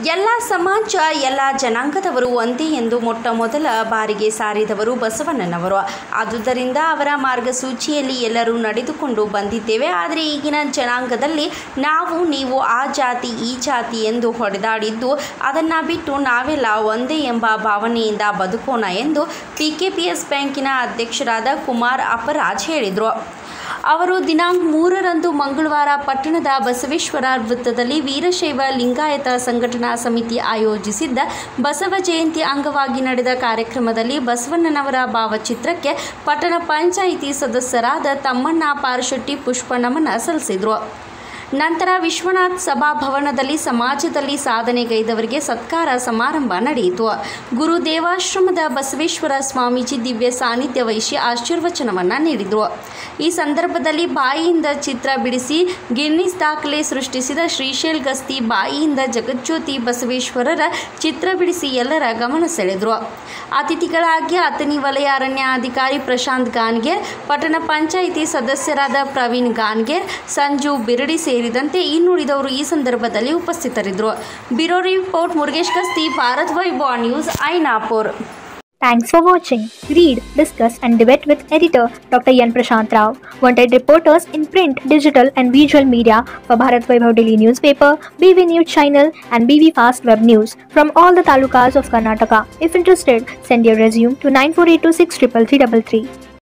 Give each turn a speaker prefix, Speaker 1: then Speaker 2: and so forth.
Speaker 1: ಎಲ್ಲ ಸಮಾಜ ಎಲ್ಲ ಜನಾಂಗದವರು ಒಂದೇ ಎಂದು ಮೊಟ್ಟ ಮೊದಲ ಬಾರಿಗೆ ಸಾರಿದವರು ಬಸವಣ್ಣನವರು. ಆದುದರಿಂದ ಅವರ ಮಾರ್ಗಸೂಚಿಯಲ್ಲಿ ಎಲ್ಲರೂ ನಡೆದುಕೊಂಡು ಬಂದಿದ್ದೇವೆ. ಆದರೆ ಈಗಿನ ಜನಾಂಗದಲ್ಲಿ ನಾವು ನೀವು ಆ ಜಾತಿ ಈ ಜಾತಿ ಎಂದು ಹೊಡೆದಾಡಿದ್ದು ಅದನ್ನು ಬಿಟ್ಟು ನಾವೆಲ್ಲ ಒಂದೇ ಎಂಬ ಭಾವನೆಯಿಂದ ಬದುಕೋಣ ಎಂದು PKPS ಬ್ಯಾಂಕಿನ ಅಧ್ಯಕ್ಷರಾದ ಕುಮಾರ್ ಅಪರಾಜ್ ಹೇಳಿದರು. ಅವರು ದಿನಾಂಕ 3ರಂದು ಮಂಗಳವಾರ ಪಟ್ಟಣದ ಬಸವೇಶ್ವರ ವೃತ್ತದಲ್ಲಿ ವೀರಶೈವ ಲಿಂಗಾಯತ ಸಂಘಟನಾ ಸಮಿತಿ ಆಯೋಜಿಸಿದ್ದ ಬಸವ ಜಯಂತಿ ಅಂಗವಾಗಿ ನಡೆದ ಕಾರ್ಯಕ್ರಮದಲ್ಲಿ ಬಸವಣ್ಣನವರ ಭಾವಚಿತ್ರಕ್ಕೆ ಪಟ್ಟಣ ಪಂಚಾಯಿತಿ ಸದಸ್ಯರಾದ ತಮ್ಮಣ್ಣ ಪಾರಶೆಟ್ಟಿ ಪುಷ್ಪ ನಮನ ಸಲ್ಲಿಸಿದರು. ನಂತರ ವಿಶ್ವನಾಥ್ ಸಭಾಭವನದಲ್ಲಿ ಸಮಾಜದಲ್ಲಿ ಸಾಧನೆಗೈದವರಿಗೆ ಸತ್ಕಾರ ಸಮಾರಂಭ ನಡೆಯಿತು. ಗುರುದೇವಾಶ್ರಮದ ಬಸವೇಶ್ವರ ಸ್ವಾಮೀಜಿ ದಿವ್ಯ ಸಾನ್ನಿಧ್ಯ ವಹಿಸಿ ಆಶೀರ್ವಚನವನ್ನು ನೀಡಿದರು. ಈ ಸಂದರ್ಭದಲ್ಲಿ ಬಾಯಿಯಿಂದ ಚಿತ್ರ ಬಿಡಿಸಿ ಗಿನ್ನಿಸ್ ದಾಖಲೆ ಸೃಷ್ಟಿಸಿದ ಶ್ರೀಶೈಲ್ ಗಸ್ತಿ ಬಾಯಿಯಿಂದ ಜಗಜ್ಯೋತಿ ಬಸವೇಶ್ವರರ ಚಿತ್ರ ಬಿಡಿಸಿ ಎಲ್ಲರ ಗಮನ ಸೆಳೆದರು. ಅತಿಥಿಗಳಾಗಿ ಅಥಣಿ ವಲಯ ಅರಣ್ಯಾಧಿಕಾರಿ ಪ್ರಶಾಂತ್ ಗಾನ್ಗೇರ್, ಪಟ್ಟಣ ಪಂಚಾಯಿತಿ ಸದಸ್ಯರಾದ ಪ್ರವೀಣ್ ಗಾನ್ಗೇರ್, ಸಂಜು ಬಿರಡಿ ಸೇರಿದಂತೆ ಇನ್ನುಳಿದವರು ಈ ಸಂದರ್ಭದಲ್ಲಿ ಉಪಸ್ಥಿತರಿದ್ದರು. Bureau report Murugesh Gasti, Bharat Vaibhav news, Ainapur.
Speaker 2: Thanks for watching. Read, discuss and debate with editor Dr. Yan Prashant Rao. Wanted reporters in print, digital and visual media for Bharat Vaibhav Daily Newspaper, BV News Channel and BV Fast Web News from all the talukas of Karnataka. If interested, send your resume to 9482633333.